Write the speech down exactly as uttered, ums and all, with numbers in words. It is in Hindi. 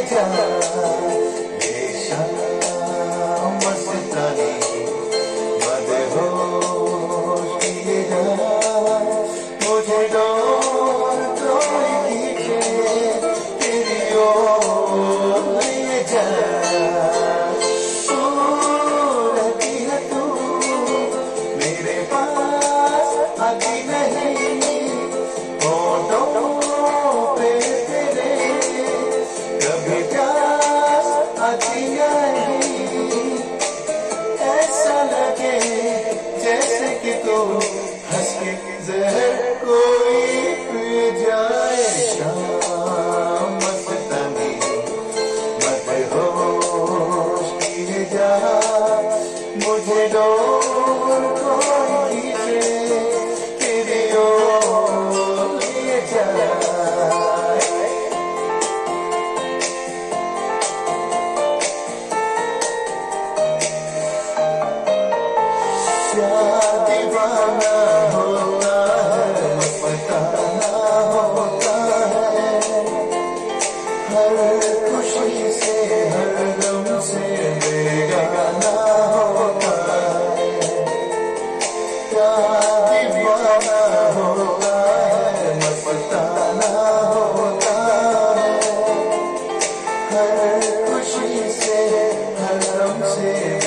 जा ये शाम मस्तानी मदहोश किए जा मुझे डोर कोई खींचे तेरी ओर ले जा रहती है तू मेरे पास आती नहीं होठों पे तेरे कभी प्यास आती नहीं ऐसा लगे जैसे कि तू हंस के जहर कोई पी जाए शाम मस्तानी मदहोश किए जा मुझे डोर कोई खींचे तेरी ओर ले जाए क्या दीवाना होता है पता ना होता है हर खुशी से हर गम से बेगाना होता है क्या दीवाना होता है पता ना होता है हर खुशी से हर गम से